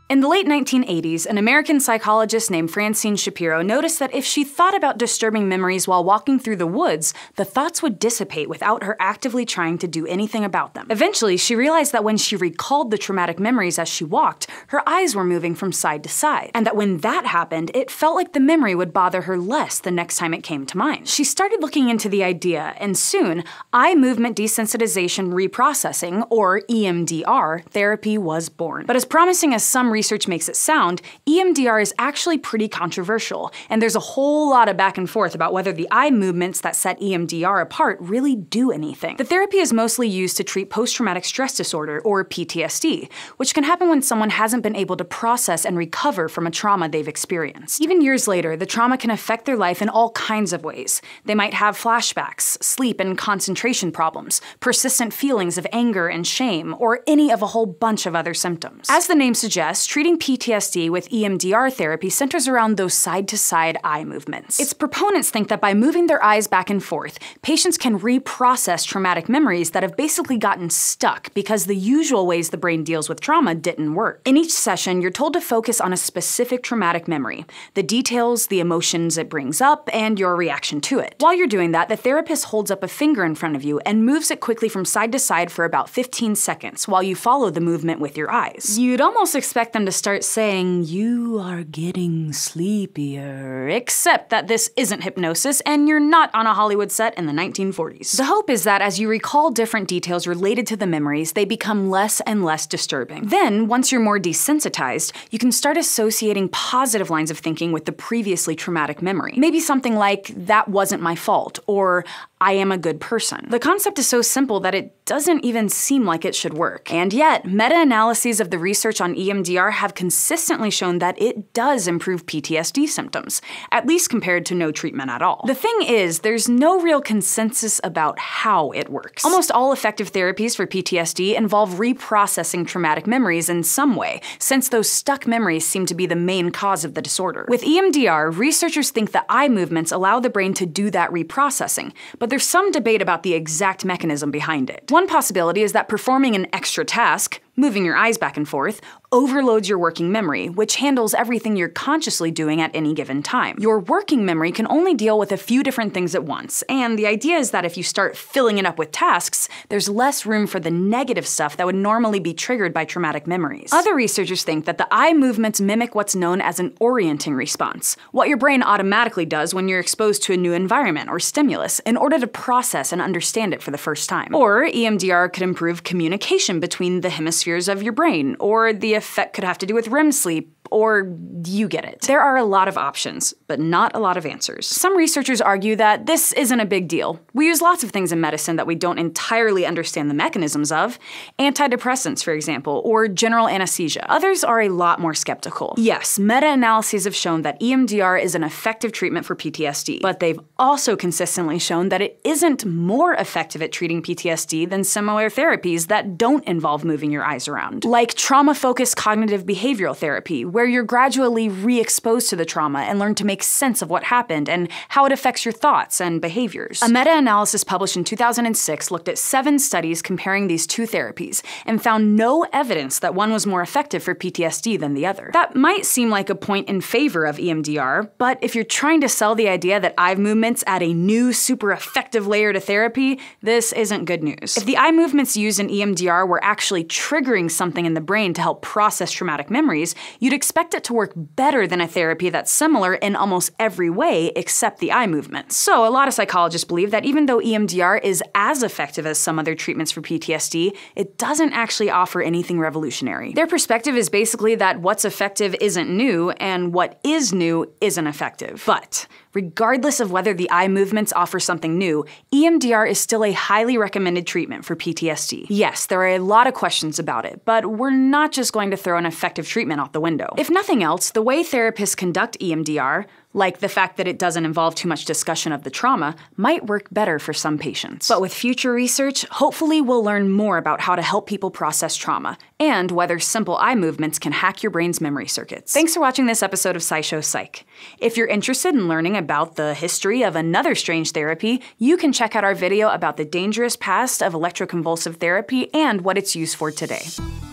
In the late 1980s, an American psychologist named Francine Shapiro noticed that if she thought about disturbing memories while walking through the woods, the thoughts would dissipate without her actively trying to do anything about them. Eventually, she realized that when she recalled the traumatic memories as she walked, her eyes were moving from side to side, and that when that happened, it felt like the memory would bother her less the next time it came to mind. She started looking into the idea, and soon, eye movement desensitization reprocessing, or EMDR, therapy was born. But as promising as some research makes it sound, EMDR is actually pretty controversial, and there's a whole lot of back and forth about whether the eye movements that set EMDR apart really do anything. The therapy is mostly used to treat post-traumatic stress disorder, or PTSD, which can happen when someone hasn't been able to process and recover from a trauma they've experienced. Even years later, the trauma can affect their life in all kinds of ways. They might have flashbacks, sleep and concentration problems, persistent feelings of anger and shame, or any of a whole bunch of other symptoms. As the name suggests, treating PTSD with EMDR therapy centers around those side-to-side eye movements. Its proponents think that by moving their eyes back and forth, patients can reprocess traumatic memories that have basically gotten stuck because the usual ways the brain deals with trauma didn't work. In each session, you're told to focus on a specific traumatic memory, the details, the emotions it brings up, and your reaction to it. While you're doing that, the therapist holds up a finger in front of you and moves it quickly from side to side for about 15 seconds while you follow the movement with your eyes. You'd almost expect them to start saying, "You are getting sleepier," except that this isn't hypnosis and you're not on a Hollywood set in the 1940s. The hope is that as you recall different details related to the memories, they become less and less disturbing. Then, once you're more desensitized, you can start associating positive lines of thinking with the previously traumatic memory. Maybe something like, "That wasn't my fault," or "I am a good person." The concept is so simple that it doesn't even seem like it should work. And yet, meta-analyses of the research on EMDR have consistently shown that it does improve PTSD symptoms, at least compared to no treatment at all. The thing is, there's no real consensus about how it works. Almost all effective therapies for PTSD involve reprocessing traumatic memories in some way, since those stuck memories seem to be the main cause of the disorder. With EMDR, researchers think that eye movements allow the brain to do that reprocessing, but there's some debate about the exact mechanism behind it. One possibility is that performing an extra task, moving your eyes back and forth, overloads your working memory, which handles everything you're consciously doing at any given time. Your working memory can only deal with a few different things at once, and the idea is that if you start filling it up with tasks, there's less room for the negative stuff that would normally be triggered by traumatic memories. Other researchers think that the eye movements mimic what's known as an orienting response, what your brain automatically does when you're exposed to a new environment or stimulus in order to process and understand it for the first time. Or EMDR could improve communication between the hemispheres of your brain, or the effect could have to do with REM sleep, or you get it. There are a lot of options, but not a lot of answers. Some researchers argue that this isn't a big deal. We use lots of things in medicine that we don't entirely understand the mechanisms of, antidepressants, for example, or general anesthesia. Others are a lot more skeptical. Yes, meta-analyses have shown that EMDR is an effective treatment for PTSD, but they've also consistently shown that it isn't more effective at treating PTSD than similar therapies that don't involve moving your eyes around, like trauma-focused cognitive behavioral therapy, where you're gradually re-exposed to the trauma and learn to make sense of what happened and how it affects your thoughts and behaviors. A meta-analysis published in 2006 looked at 7 studies comparing these two therapies and found no evidence that one was more effective for PTSD than the other. That might seem like a point in favor of EMDR, but if you're trying to sell the idea that eye movements add a new, super effective layer to therapy, this isn't good news. If the eye movements used in EMDR were actually triggering something in the brain to help process traumatic memories, you'd expect it to work better than a therapy that's similar in almost every way except the eye movements. So a lot of psychologists believe that even though EMDR is as effective as some other treatments for PTSD, it doesn't actually offer anything revolutionary. Their perspective is basically that what's effective isn't new, and what is new isn't effective. But regardless of whether the eye movements offer something new, EMDR is still a highly recommended treatment for PTSD. Yes, there are a lot of questions about it, but we're not just going to throw an effective treatment out the window. If nothing else, the way therapists conduct EMDR, like the fact that it doesn't involve too much discussion of the trauma, might work better for some patients. But with future research, hopefully we'll learn more about how to help people process trauma, and whether simple eye movements can hack your brain's memory circuits. Thanks for watching this episode of SciShow Psych. If you're interested in learning about the history of another strange therapy, you can check out our video about the dangerous past of electroconvulsive therapy and what it's used for today.